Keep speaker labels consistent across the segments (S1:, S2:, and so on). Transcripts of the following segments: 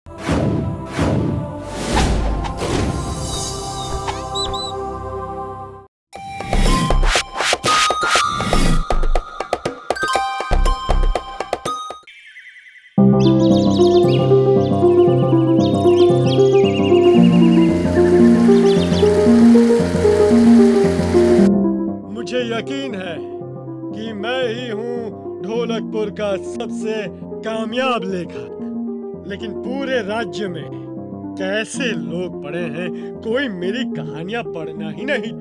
S1: मुझे यकीन है कि मैं ही हूँ ढोलकपुर का सबसे कामयाब लेखक, लेकिन पूरे राज्य में कैसे लोग पढ़े हैं, कोई मेरी कहानियां पढ़ना ही नहीं।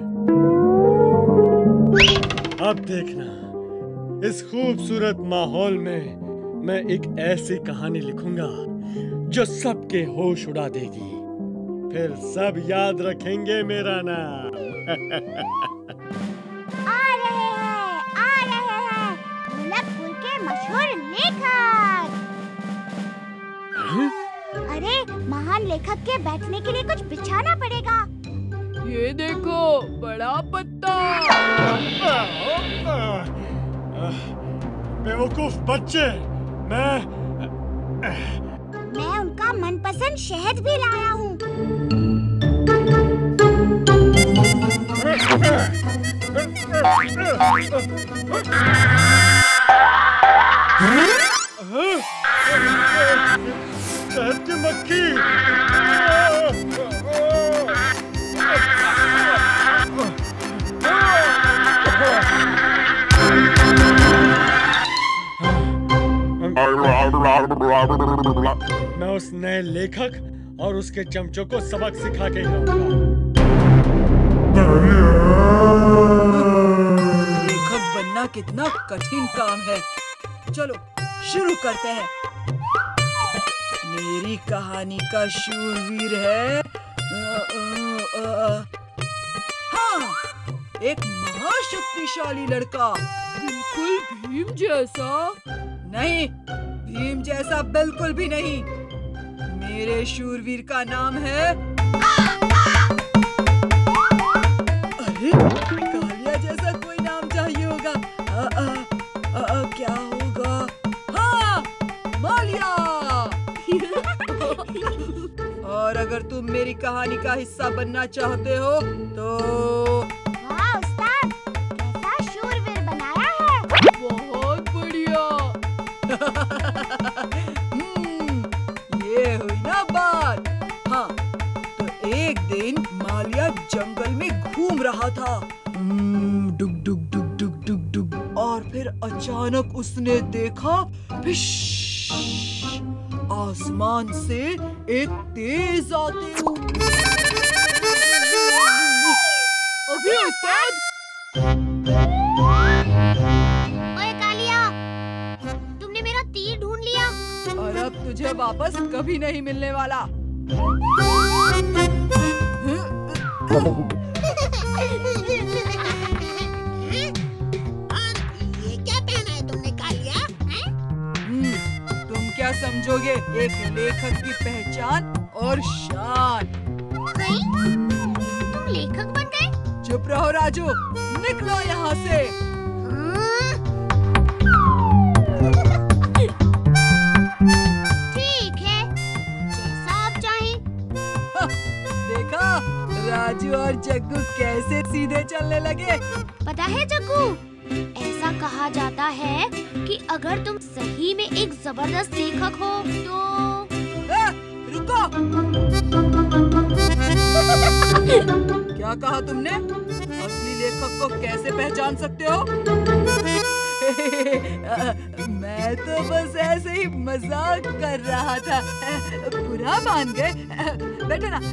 S1: अब देखना, इस खूबसूरत माहौल में मैं एक ऐसी कहानी लिखूंगा जो सबके होश उड़ा देगी, फिर सब याद रखेंगे मेरा नाम।
S2: आ रहे हैं ढोलकपुर के मशहूर लेखक। अरे महान लेखक के बैठने के लिए कुछ बिछाना पड़ेगा।
S3: ये देखो बड़ा पत्ता।
S1: बेवकूफ बच्चे, मैं
S2: उनका मनपसंद शहद भी लाया हूँ।
S1: शहद की मक्खी। मैं उस नए लेखक और उसके चमचों को सबक सिखा के जाऊंगा।
S3: लेखक बनना कितना कठिन काम है। चलो शुरू करते हैं। मेरी कहानी का शूरवीर है हाँ, एक महाशक्तिशाली लड़का। बिल्कुल भीम जैसा नहीं, भीम जैसा बिल्कुल भी नहीं। मेरे शूरवीर का नाम है, अरे कालिया जैसा कोई नाम चाहिए होगा। क्या होगा? हाँ, मालिया। और अगर तुम मेरी कहानी का हिस्सा बनना चाहते हो तो
S2: वाह उस्ताद, कैसा शूरवीर बनाया है।
S3: बहुत बढ़िया। ये हुई ना बात। हाँ, तो एक दिन मालिया जंगल में घूम रहा था। डुग डुग डुग डुग डुग डुग, और फिर अचानक उसने देखा, फिश, आसमान से एक तेज आते हुए। अभी उस्ताद।
S2: ओए कालिया, तुमने मेरा तीर ढूंढ लिया।
S3: और अब तुझे वापस कभी नहीं मिलने वाला।
S2: ये क्या पहना है तुमने कालिया?
S3: तुम क्या समझोगे एक लेखक की पहचान और शान?
S2: तुम लेखक बन गए?
S3: चुप रहो राजू, निकलो यहाँ से।
S2: ठीक है, जैसा आप चाहें।
S3: देखा, राजू और जग्गू कैसे सीधे चलने लगे।
S2: पता है जग्गू, ऐसा कहा जाता है कि अगर तुम सही में एक जबरदस्त लेखक हो तो
S3: रुको। क्या कहा तुमने? असली लेखक को कैसे पहचान सकते हो? मैं तो बस ऐसे ही मजाक कर रहा था। बुरा मान गए? बैठो ना।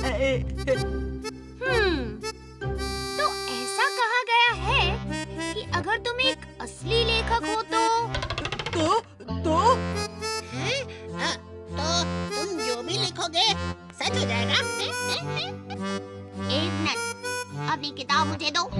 S2: तो ऐसा कहा गया है कि अगर तुम एक असली लेखक हो तो तुम जो भी लिखोगे सच हो जाएगा। एक मिनट, अपनी किताब मुझे दो।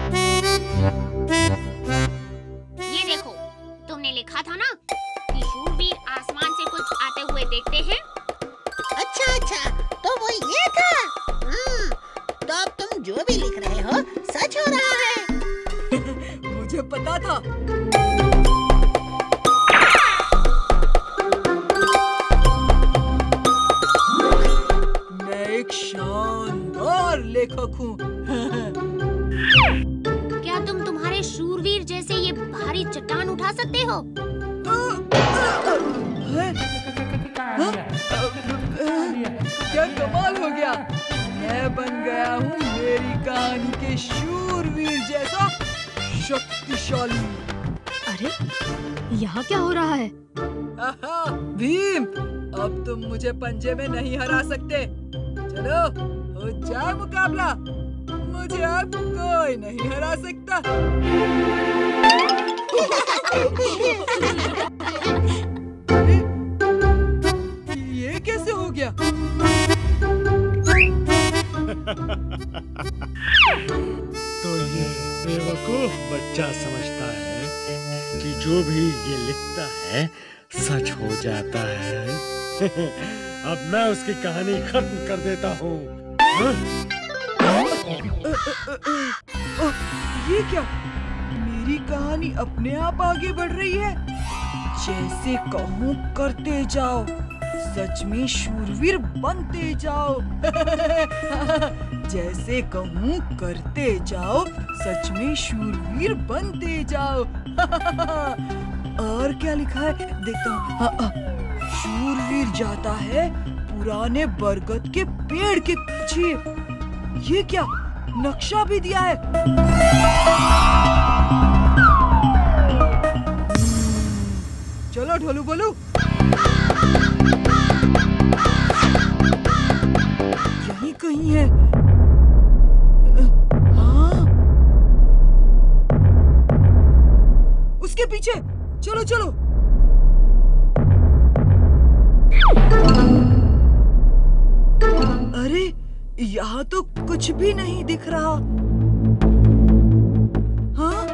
S2: ये देखो, तुमने लिखा था ना कि शूरवीर आसमान से कुछ आते हुए देखते हैं। अच्छा, तो वो ये था। तो अब तुम जो भी लिख रहे हो सच हो रहा है।
S3: मुझे पता था। लेखक हूँ।
S2: क्या तुम तुम्हारे शूरवीर जैसे ये भारी चट्टान उठा सकते हो?
S3: क्या कमाल हो गया, मैं बन गया हूँ मेरी कहानी के शूरवीर जैसा शक्तिशाली।
S4: अरे यहाँ क्या हो रहा है?
S3: भीम, अब तुम मुझे पंजे में नहीं हरा सकते। चलो हो जाए मुकाबला, मुझे अब कोई नहीं हरा सकता। ये कैसे हो गया?
S1: तो ये बेवकूफ बच्चा समझता है कि जो भी ये लिखता है सच हो जाता है। अब मैं उसकी कहानी खत्म कर देता हूँ।
S3: ये क्या? मेरी कहानी अपने आप आगे बढ़ रही है। जैसे कहूँ करते जाओ, सच में शूरवीर बनते जाओ। जैसे कहूँ करते जाओ, सच में शूरवीर बनते जाओ। और क्या लिखा है देखता हूँ। शूरवीर जाता है पुराने बरगद के पेड़ के पीछे। ये क्या, नक्शा भी दिया है। चलो ढोलू बोलू, यही कहीं है। हाँ, उसके पीछे चलो चलो। अरे यहाँ तो कुछ भी नहीं दिख रहा। हाँ?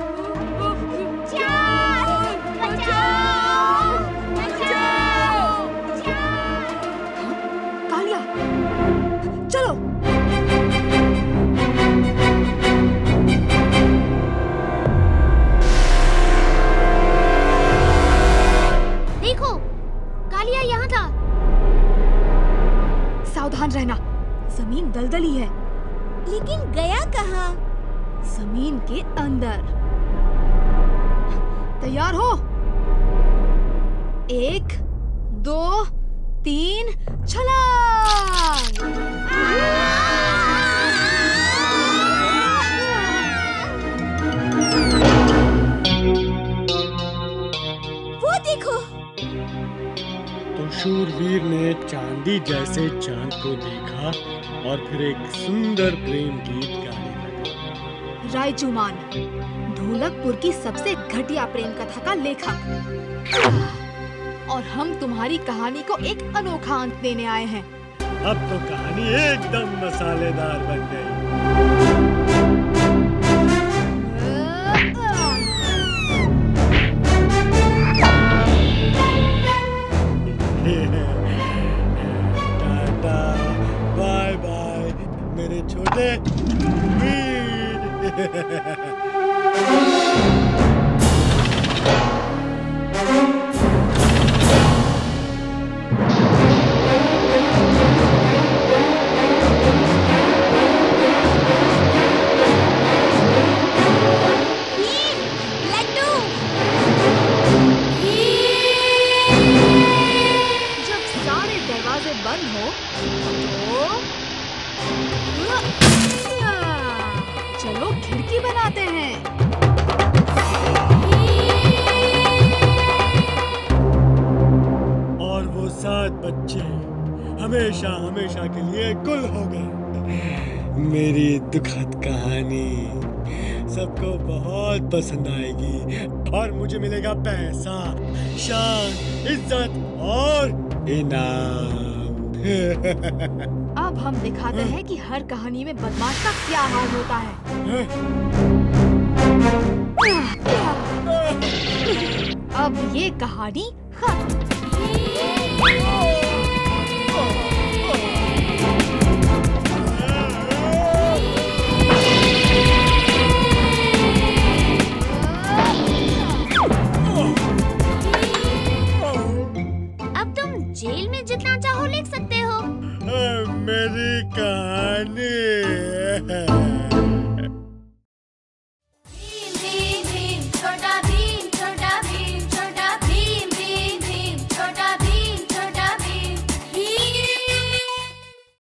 S4: कालिया, चलो।
S2: देखो, कालिया यहाँ था।
S4: सावधान रहना, जमीन दलदली है।
S2: लेकिन गया कहाँ?
S4: जमीन के अंदर। तैयार हो? 1, 2, 3, छलांग!
S2: वो देखो।
S1: तो शूरवीर ने चांदी जैसे चांद को देखा और फिर एक सुंदर प्रेम गीत गाने लगा।
S4: रायचुमान, ढोलकपुर की सबसे घटिया प्रेम कथा का लेखक। और हम तुम्हारी कहानी को एक अनोखा अंत देने आए हैं।
S1: अब तो कहानी एकदम मसालेदार बन गई। टाटा बाय बाय मेरे छोटे वीर।
S4: बंद हो तो चलो खिड़की बनाते हैं।
S1: और वो 7 बच्चे हमेशा हमेशा के लिए गुल हो गए। मेरी दुखद कहानी सबको बहुत पसंद आएगी और मुझे मिलेगा पैसा, शान, इज्जत और इनाम।
S4: अब हम दिखाते हैं कि हर कहानी में बदमाश का क्या हाल होता है। अब ये कहानी खत्म।
S2: अब तुम जेल में जितना चाहो लिख सकते हो।
S1: मेरी कहानी